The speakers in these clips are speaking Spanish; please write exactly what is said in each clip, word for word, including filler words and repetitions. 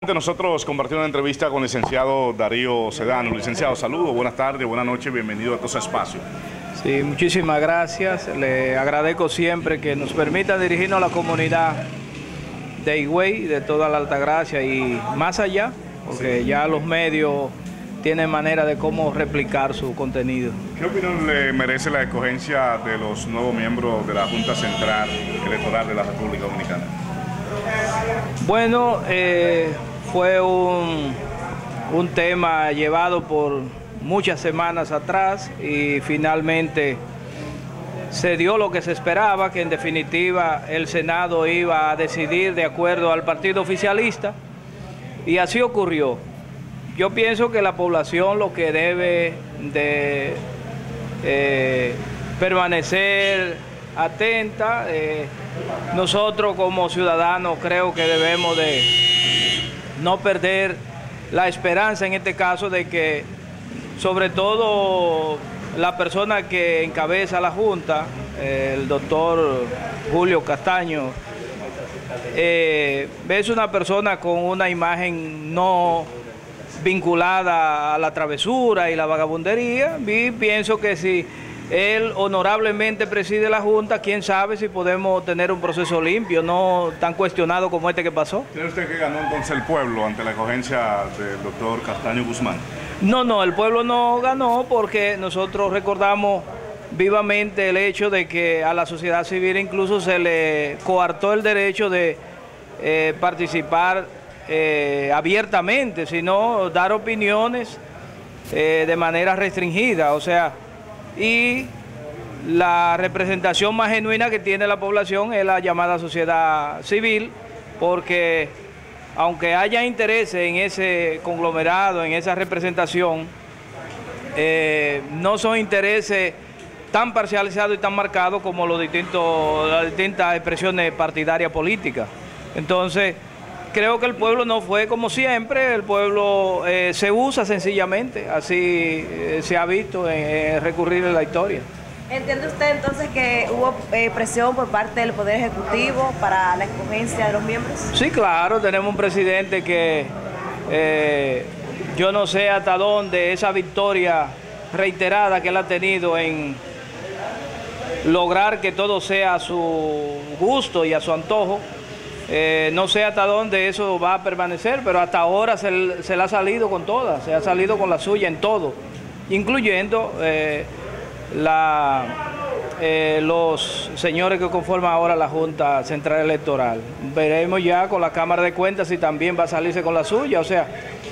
Nosotros compartimos una entrevista con el licenciado Darío Sedano. Licenciado, saludos, buenas tardes, buenas noches, bienvenido a este espacio. Sí, muchísimas gracias. Le agradezco siempre que nos permita dirigirnos a la comunidad de Higüey, de toda la Altagracia y más allá, porque sí, ya los medios tienen manera de cómo replicar su contenido. ¿Qué opinión le merece la escogencia de los nuevos miembros de la Junta Central Electoral de la República Dominicana? Bueno, eh, fue un, un tema llevado por muchas semanas atrás y finalmente se dio lo que se esperaba, que en definitiva el Senado iba a decidir de acuerdo al partido oficialista, y así ocurrió. Yo pienso que la población lo que debe de eh, permanecer atenta, eh, nosotros como ciudadanos creo que debemos de no perder la esperanza en este caso de que sobre todo la persona que encabeza la Junta, eh, el doctor Julio Castaño, eh, es una persona con una imagen no vinculada a la travesura y la vagabundería, y pienso que si él honorablemente preside la Junta, quién sabe si podemos tener un proceso limpio, no tan cuestionado como este que pasó. ¿Cree usted que ganó entonces el pueblo ante la escogencia del doctor Castaño Guzmán? No, no, el pueblo no ganó porque nosotros recordamos vivamente el hecho de que a la sociedad civil incluso se le coartó el derecho de eh, participar eh, abiertamente, sino dar opiniones eh, de manera restringida, o sea, y la representación más genuina que tiene la población es la llamada sociedad civil, porque aunque haya interés en ese conglomerado, en esa representación, eh, no son intereses tan parcializados y tan marcados como los distintos, las distintas expresiones partidarias políticas. Entonces, creo que el pueblo no fue como siempre, el pueblo eh, se usa sencillamente, así eh, se ha visto en, en recurrir en la historia. ¿Entiende usted entonces que hubo eh, presión por parte del Poder Ejecutivo para la escogencia de los miembros? Sí, claro, tenemos un presidente que eh, yo no sé hasta dónde esa victoria reiterada que él ha tenido en lograr que todo sea a su gusto y a su antojo, Eh, no sé hasta dónde eso va a permanecer, pero hasta ahora se, se le ha salido con todas, se ha salido con la suya en todo, incluyendo eh, la, eh, los señores que conforman ahora la Junta Central Electoral. Veremos ya con la Cámara de Cuentas si también va a salirse con la suya, o sea,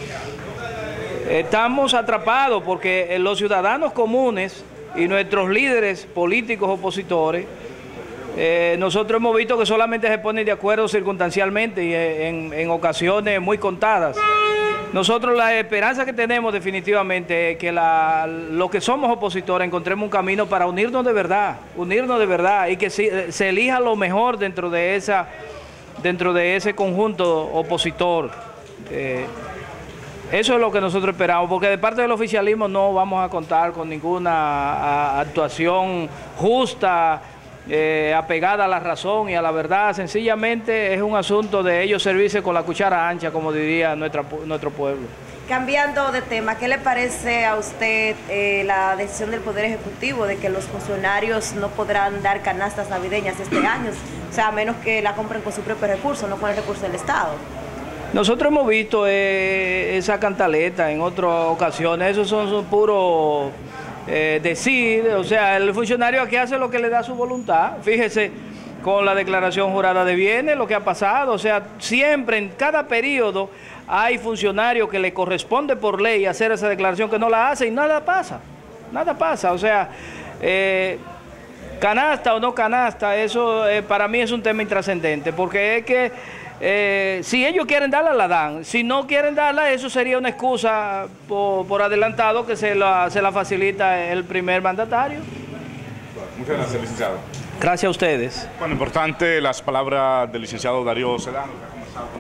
estamos atrapados porque los ciudadanos comunes y nuestros líderes políticos opositores, Eh, nosotros hemos visto que solamente se ponen de acuerdo circunstancialmente y en, en ocasiones muy contadas. Nosotros la esperanza que tenemos definitivamente es que la, los que somos opositores encontremos un camino para unirnos de verdad, unirnos de verdad y que se, se elija lo mejor dentro de, esa, dentro de ese conjunto opositor. Eh, Eso es lo que nosotros esperamos, porque de parte del oficialismo no vamos a contar con ninguna a, actuación justa, Eh, apegada a la razón y a la verdad. Sencillamente es un asunto de ellos servirse con la cuchara ancha, como diría nuestra, nuestro pueblo. Cambiando de tema, ¿qué le parece a usted eh, la decisión del Poder Ejecutivo de que los funcionarios no podrán dar canastas navideñas este año? O sea, a menos que la compren con su propio recurso, no con el recurso del Estado. Nosotros hemos visto eh, esa cantaleta en otras ocasiones, esos son, son puros eh, decir, o sea, el funcionario aquí hace lo que le da su voluntad. Fíjese con la declaración jurada de bienes, lo que ha pasado, o sea, siempre en cada periodo hay funcionarios que le corresponde por ley hacer esa declaración que no la hace y nada pasa, nada pasa, o sea, eh, canasta o no canasta, eso eh, para mí es un tema intrascendente, porque es que eh, si ellos quieren darla, la dan, si no quieren darla, eso sería una excusa por, por adelantado que se la, se la facilita el primer mandatario. Muchas gracias, licenciado. Gracias a ustedes. Bueno, importante las palabras del licenciado Darío Sedano.